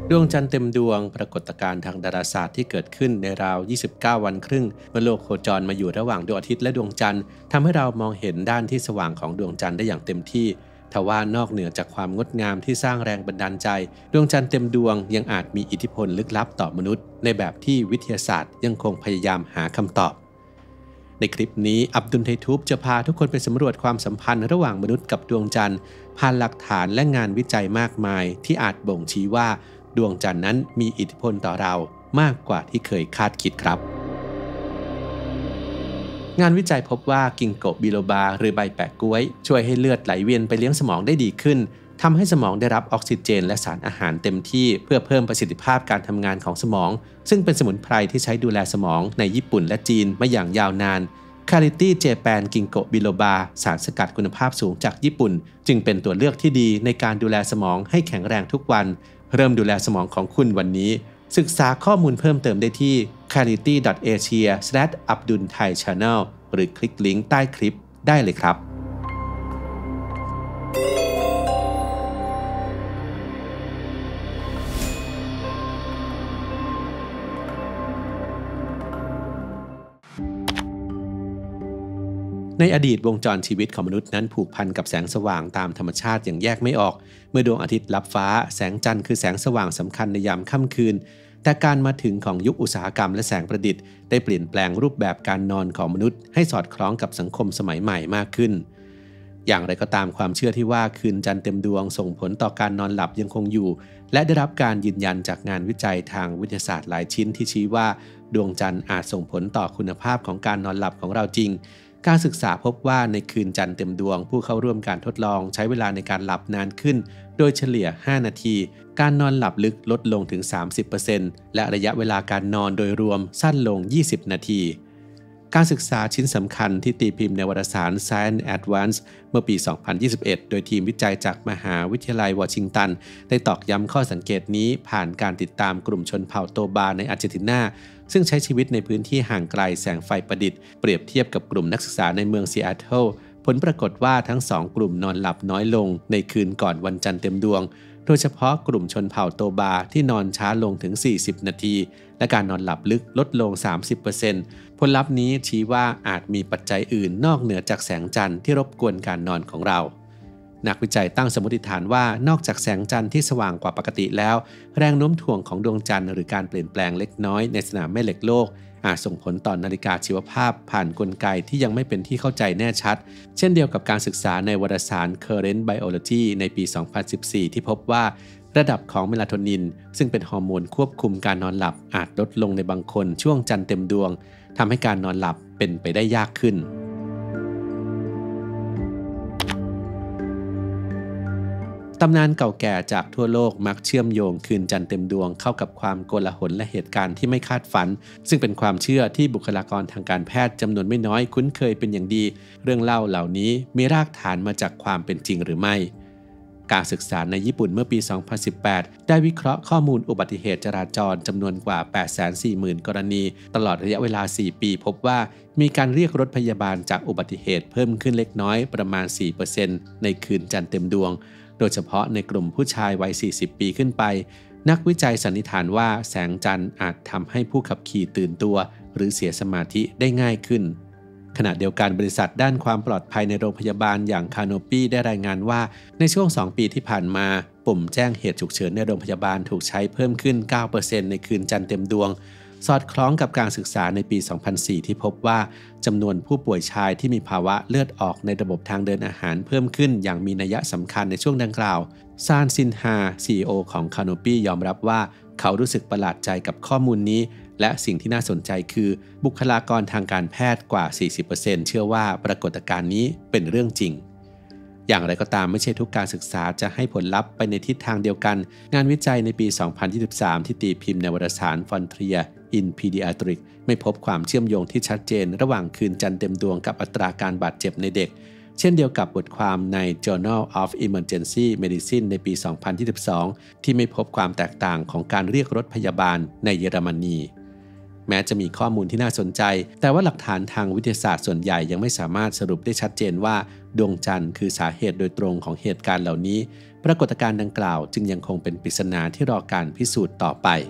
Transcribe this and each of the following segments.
ดวงจันทร์เต็มดวงปรากฏการณ์ทางดาราศาสตร์ที่เกิดขึ้นในราว 29 วันครึ่งเมื่อโลกโคจรมาอยู่ระหว่างดวงอาทิตย์และดวงจันทร์ทำให้เรามองเห็นด้านที่สว่างของดวงจันทร์ได้อย่างเต็มที่ทว่านอกเหนือจากความงดงามที่สร้างแรงบันดาลใจดวงจันทร์เต็มดวงยังอาจมีอิทธิพลลึกลับต่อมนุษย์ในแบบที่วิทยาศาสตร์ยังคงพยายามหาคำตอบในคลิปนี้อับดุลไททูบจะพาทุกคนไปสำรวจความสัมพันธ์ระหว่างมนุษย์กับดวงจันทร์ผ่านหลักฐานและงานวิจัยมากมายที่อาจบ่งชี้ว่าดวงจันทร์นั้นมีอิทธิพลต่อเรามากกว่าที่เคยคาดคิดครับงานวิจัยพบว่ากิงโกบิโลบาหรือใบแปะกล้วยช่วยให้เลือดไหลเวียนไปเลี้ยงสมองได้ดีขึ้นทำให้สมองได้รับออกซิเจนและสารอาหารเต็มที่เพื่อเพิ่มประสิทธิภาพการทำงานของสมองซึ่งเป็นสมุนไพรที่ใช้ดูแลสมองในญี่ปุ่นและจีนมาอย่างยาวนานคาริตี้เจแปนกิงโกบิโลบาสารสกัดคุณภาพสูงจากญี่ปุ่นจึงเป็นตัวเลือกที่ดีในการดูแลสมองให้แข็งแรงทุกวันเริ่มดูแลสมองของคุณวันนี้ศึกษาข้อมูลเพิ่มเติมได้ที่ charity.asia/abdulthaichannel หรือคลิกลิงก์ใต้คลิปได้เลยครับในอดีตวงจรชีวิตของมนุษย์นั้นผูกพันกับแสงสว่างตามธรรมชาติอย่างแยกไม่ออกเมื่อดวงอาทิตย์ลับฟ้าแสงจันทร์คือแสงสว่างสำคัญในยามค่ำคืนแต่การมาถึงของยุคอุตสาหกรรมและแสงประดิษฐ์ได้เปลี่ยนแปลงรูปแบบการนอนของมนุษย์ให้สอดคล้องกับสังคมสมัยใหม่มากขึ้นอย่างไรก็ตามความเชื่อที่ว่าคืนจันทร์เต็มดวงส่งผลต่อการนอนหลับยังคงอยู่และได้รับการยืนยันจากงานวิจัยทางวิทยาศาสตร์หลายชิ้นที่ชี้ว่าดวงจันทร์อาจส่งผลต่อคุณภาพของการนอนหลับของเราจริงการศึกษาพบว่าในคืนจันทร์เต็มดวงผู้เข้าร่วมการทดลองใช้เวลาในการหลับนานขึ้นโดยเฉลี่ย5นาทีการนอนหลับลึกลดลงถึง 30% และระยะเวลาการนอนโดยรวมสั้นลง20นาทีการศึกษาชิ้นสำคัญที่ตีพิมพ์ในวารสาร Science Advance เมื่อปี 2021 โดยทีมวิจัยจากมหาวิทยาลัยวอชิงตันได้ตอกย้ำข้อสังเกตนี้ผ่านการติดตามกลุ่มชนเผ่าโตบาในอาร์เจนตินาซึ่งใช้ชีวิตในพื้นที่ห่างไกลแสงไฟประดิษฐ์เปรียบเทียบกับกลุ่มนักศึกษาในเมืองซีแอตเทิลผลปรากฏว่าทั้งสองกลุ่มนอนหลับน้อยลงในคืนก่อนวันจันทร์เต็มดวงโดยเฉพาะกลุ่มชนเผ่าโตบาที่นอนช้าลงถึง40นาทีและการนอนหลับลึกลดลง 30% ผลลัพธ์นี้ชี้ว่าอาจมีปัจจัยอื่นนอกเหนือจากแสงจันทร์ที่รบกวนการนอนของเรานักวิจัยตั้งสมมติฐานว่านอกจากแสงจันทร์ที่สว่างกว่าปกติแล้วแรงโน้มถ่วงของดวงจันทร์หรือการเปลี่ยนแปลงเล็กน้อยในสนามแม่เหล็กโลกอาจส่งผลต่อนาฬิกาชีวภาพผ่านกลไกที่ยังไม่เป็นที่เข้าใจแน่ชัดเช่นเดียวกับการศึกษาในวารสาร Current Biology ในปี 2014 ที่พบว่าระดับของเมลาโทนินซึ่งเป็นฮอร์โมนควบคุมการนอนหลับอาจลดลงในบางคนช่วงจันทร์เต็มดวงทำให้การนอนหลับเป็นไปได้ยากขึ้นตำนานเก่าแก่จากทั่วโลกมักเชื่อมโยงคืนจันทร์เต็มดวงเข้ากับความโกลาหลและเหตุการณ์ที่ไม่คาดฝันซึ่งเป็นความเชื่อที่บุคลากรทางการแพทย์จำนวนไม่น้อยคุ้นเคยเป็นอย่างดีเรื่องเล่าเหล่านี้มีรากฐานมาจากความเป็นจริงหรือไม่การศึกษาในญี่ปุ่นเมื่อปี 2018 ได้วิเคราะห์ข้อมูลอุบัติเหตุจราจรจำนวนกว่า 840,000 กรณีตลอดระยะเวลา 4 ปีพบว่ามีการเรียกรถพยาบาลจากอุบัติเหตุเพิ่มขึ้นเล็กน้อยประมาณ 4% ในคืนจันทร์เต็มดวงโดยเฉพาะในกลุ่มผู้ชายวัย 40 ปีขึ้นไปนักวิจัยสันนิษฐานว่าแสงจันทร์อาจทำให้ผู้ขับขี่ตื่นตัวหรือเสียสมาธิได้ง่ายขึ้นขณะเดียวกันบริษัทด้านความปลอดภัยในโรงพยาบาลอย่างคาโนปี้ได้รายงานว่าในช่วง 2 ปีที่ผ่านมาปุ่มแจ้งเหตุฉุกเฉินในโรงพยาบาลถูกใช้เพิ่มขึ้น 9% ในคืนจันทร์เต็มดวงสอดคล้องกับการศึกษาในปี 2004 ที่พบว่าจำนวนผู้ป่วยชายที่มีภาวะเลือดออกในระบบทางเดินอาหารเพิ่มขึ้นอย่างมีนัยสำคัญในช่วงดังกล่าวซานซินฮา CEO ของคาโนปี้ยอมรับว่าเขารู้สึกประหลาดใจกับข้อมูลนี้และสิ่งที่น่าสนใจคือบุคลากรทางการแพทย์กว่า 40% เชื่อว่าปรากฏการณ์นี้เป็นเรื่องจริงอย่างไรก็ตามไม่ใช่ทุกการศึกษาจะให้ผลลัพธ์ไปในทิศทางเดียวกันงานวิจัยในปี 2023 ที่ตีพิมพ์ในวารสาร Frontier in Pediatrics ไม่พบความเชื่อมโยงที่ชัดเจนระหว่างคืนจันทร์เต็มดวงกับอัตราการบาดเจ็บในเด็กเช่นเดียวกับบทความใน Journal of Emergency Medicine ในปี 2022 ที่ไม่พบความแตกต่างของการเรียกรถพยาบาลในเยอรมนีแม้จะมีข้อมูลที่น่าสนใจแต่ว่าหลักฐานทางวิทยาศาสตร์ส่วนใหญ่ยังไม่สามารถสรุปได้ชัดเจนว่าดวงจันทร์คือสาเหตุโดยตรงของเหตุการณ์เหล่านี้ปรากฏการณ์ดังกล่าวจึงยังคงเป็นปริศนาที่รอการพิสูจน์ต่อไป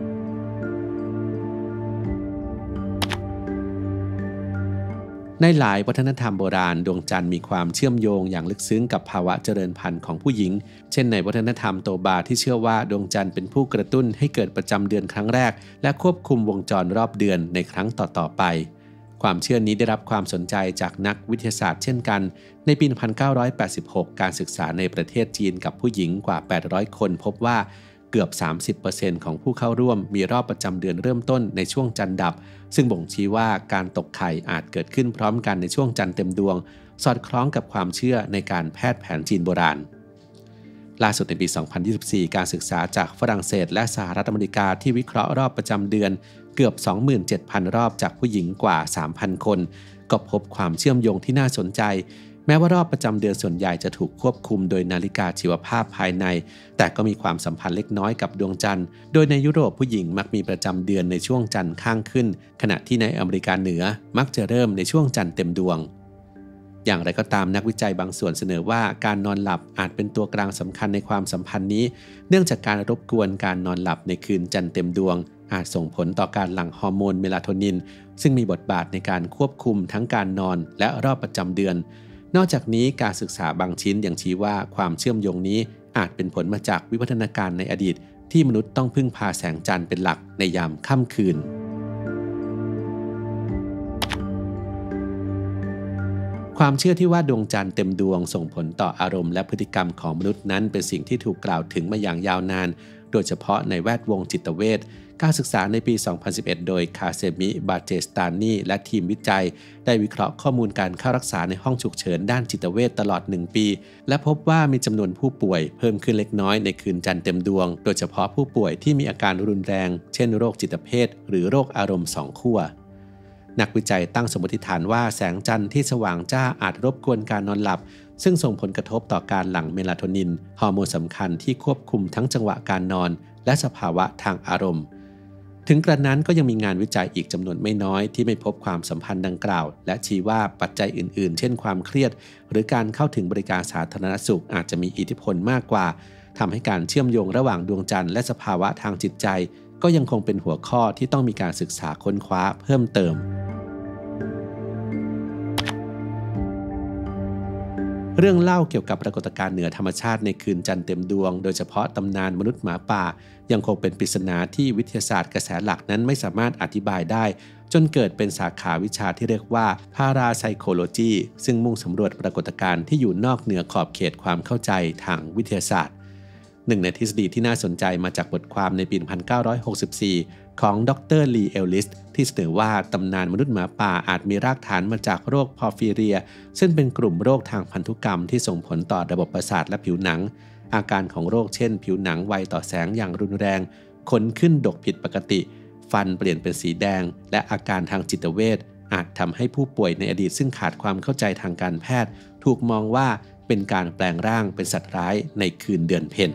ในหลายวัฒนธรรมโบราณดวงจันทร์มีความเชื่อมโยงอย่างลึกซึ้งกับภาวะเจริญพันธุ์ของผู้หญิงเช่นในวัฒนธรรมโตบาที่เชื่อว่าดวงจันทร์เป็นผู้กระตุ้นให้เกิดประจำเดือนครั้งแรกและควบคุมวงจรรอบเดือนในครั้งต่อๆไปความเชื่อนี้ได้รับความสนใจจากนักวิทยาศาสตร์เช่นกันในปี 1986 การศึกษาในประเทศจีนกับผู้หญิงกว่า 800 คนพบว่าเกือบ 30% ของผู้เข้าร่วมมีรอบประจำเดือนเริ่มต้นในช่วงจันทร์ดับซึ่งบ่งชี้ว่าการตกไข่อาจเกิดขึ้นพร้อมกันในช่วงจันทร์เต็มดวงสอดคล้องกับความเชื่อในการแพทย์แผนจีนโบราณล่าสุดในปี 2024 การศึกษาจากฝรั่งเศสและสหรัฐอเมริกาที่วิเคราะห์รอบประจำเดือนเกือบ 27,000 รอบจากผู้หญิงกว่า 3,000 คนก็พบความเชื่อมโยงที่น่าสนใจแม้ว่ารอบประจำเดือนส่วนใหญ่จะถูกควบคุมโดยนาฬิกาชีวภาพภายในแต่ก็มีความสัมพันธ์เล็กน้อยกับดวงจันทร์โดยในยุโรปผู้หญิงมักมีประจำเดือนในช่วงจันทร์ข้างขึ้นขณะที่ในอเมริกาเหนือมักจะเริ่มในช่วงจันทร์เต็มดวงอย่างไรก็ตามนักวิจัยบางส่วนเสนอว่าการนอนหลับอาจเป็นตัวกลางสำคัญในความสัมพันธ์นี้เนื่องจากการรบกวนการนอนหลับในคืนจันทร์เต็มดวงอาจส่งผลต่อการหลั่งฮอร์โมนเมลาโทนินซึ่งมีบทบาทในการควบคุมทั้งการนอนและรอบประจำเดือนนอกจากนี้การศึกษาบางชิ้นยังชี้ว่าความเชื่อมโยงนี้อาจเป็นผลมาจากวิวัฒนาการในอดีตที่มนุษย์ต้องพึ่งพาแสงจันทร์เป็นหลักในยามค่ำคืนความเชื่อที่ว่าดวงจันทร์เต็มดวงส่งผลต่ออารมณ์และพฤติกรรมของมนุษย์นั้นเป็นสิ่งที่ถูกกล่าวถึงมาอย่างยาวนานโดยเฉพาะในแวดวงจิตเวชการศึกษาในปี 2011 โดยคาเซมิ บาเจสตานีและทีมวิจัยได้วิเคราะห์ข้อมูลการเข้ารักษาในห้องฉุกเฉินด้านจิตเวชตลอด 1 ปีและพบว่ามีจำนวนผู้ป่วยเพิ่มขึ้นเล็กน้อยในคืนจันทร์เต็มดวงโดยเฉพาะผู้ป่วยที่มีอาการรุนแรงเช่นโรคจิตเภทหรือโรคอารมณ์2 ขั้วนักวิจัยตั้งสมมติฐานว่าแสงจันทร์ที่สว่างจ้าอาจรบกวนการนอนหลับซึ่งส่งผลกระทบต่อการหลั่งเมลาโทนินฮอร์โมนสำคัญที่ควบคุมทั้งจังหวะการนอนและสภาวะทางอารมณ์ถึงกระนั้นก็ยังมีงานวิจัยอีกจำนวนไม่น้อยที่ไม่พบความสัมพันธ์ดังกล่าวและชี้ว่าปัจจัยอื่นๆเช่นความเครียดหรือการเข้าถึงบริการสาธารณสุขอาจจะมีอิทธิพลมากกว่าทำให้การเชื่อมโยงระหว่างดวงจันทร์และสภาวะทางจิตใจก็ยังคงเป็นหัวข้อที่ต้องมีการศึกษาค้นคว้าเพิ่มเติมเรื่องเล่าเกี่ยวกับปรากฏการณ์เหนือธรรมชาติในคืนจันทร์เต็มดวงโดยเฉพาะตำนานมนุษย์หมาป่ายังคงเป็นปริศนาที่วิทยาศาสตร์กระแสหลักนั้นไม่สามารถอธิบายได้จนเกิดเป็นสาขาวิชาที่เรียกว่า Parapsychology ซึ่งมุ่งสำรวจปรากฏการณ์ที่อยู่นอกเหนือขอบเขตความเข้าใจทางวิทยาศาสตร์หนึ่งในทฤษฎีที่น่าสนใจมาจากบทความในปี 1964 ของดร. ลี เอลลิสที่เสนอว่าตำนานมนุษย์หมาป่าอาจมีรากฐานมาจากโรคพอร์ฟิเรียซึ่งเป็นกลุ่มโรคทางพันธุกรรมที่ส่งผลต่อระบบประสาทและผิวหนังอาการของโรคเช่นผิวหนังไวต่อแสงอย่างรุนแรงขนขึ้นดกผิดปกติฟันเปลี่ยนเป็นสีแดงและอาการทางจิตเวชอาจทำให้ผู้ป่วยในอดีตซึ่งขาดความเข้าใจทางการแพทย์ถูกมองว่าเป็นการแปลงร่างเป็นสัตว์ร้ายในคืนเดือนเพ็ญ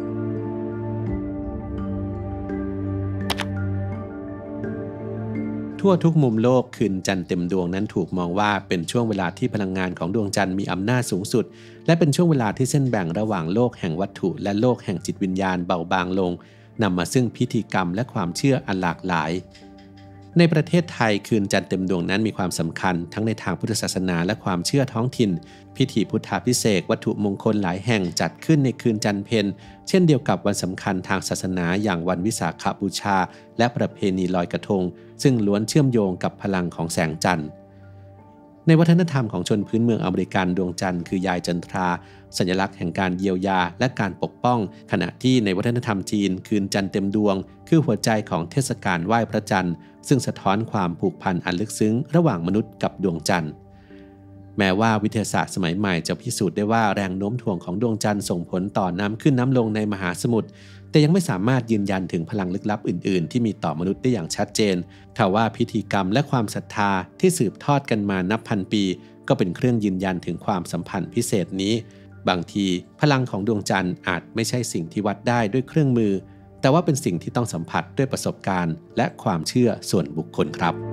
ทั่วทุกมุมโลกคืนจันทร์เต็มดวงนั้นถูกมองว่าเป็นช่วงเวลาที่พลังงานของดวงจันทร์มีอำนาจสูงสุดและเป็นช่วงเวลาที่เส้นแบ่งระหว่างโลกแห่งวัตถุและโลกแห่งจิตวิญญาณเบาบางลงนำมาซึ่งพิธีกรรมและความเชื่ออันหลากหลายในประเทศไทยคืนจันทร์เต็มดวงนั้นมีความสำคัญทั้งในทางพุทธศาสนาและความเชื่อท้องถิ่นพิธีพุทธาภิเษกวัตถุมงคลหลายแห่งจัดขึ้นในคืนจันทร์เพ็ญเช่นเดียวกับวันสำคัญทางศาสนาอย่างวันวิสาขบูชาและประเพณีลอยกระทงซึ่งล้วนเชื่อมโยงกับพลังของแสงจันทร์ในวัฒนธรรมของชนพื้นเมืองอเมริกันดวงจันทร์คือยายจันทราสัญลักษณ์แห่งการเยียวยาและการปกป้องขณะที่ในวัฒนธรรมจีนคืนจันทร์เต็มดวงคือหัวใจของเทศกาลไหว้พระจันทร์ซึ่งสะท้อนความผูกพันอันลึกซึ้งระหว่างมนุษย์กับดวงจันทร์แม้ว่าวิทยาศาสตร์สมัยใหม่จะพิสูจน์ได้ว่าแรงโน้มถ่วงของดวงจันทร์ส่งผลต่อน้ำขึ้นน้ำลงในมหาสมุทรแต่ยังไม่สามารถยืนยันถึงพลังลึกลับอื่นๆที่มีต่อมนุษย์ได้อย่างชัดเจนทว่าพิธีกรรมและความศรัทธาที่สืบทอดกันมานับพันปีก็เป็นเครื่องยืนยันถึงความสัมพันธ์พิเศษนี้บางทีพลังของดวงจันทร์อาจไม่ใช่สิ่งที่วัดได้ด้วยเครื่องมือแต่ว่าเป็นสิ่งที่ต้องสัมผัสด้วยประสบการณ์และความเชื่อส่วนบุคคลครับ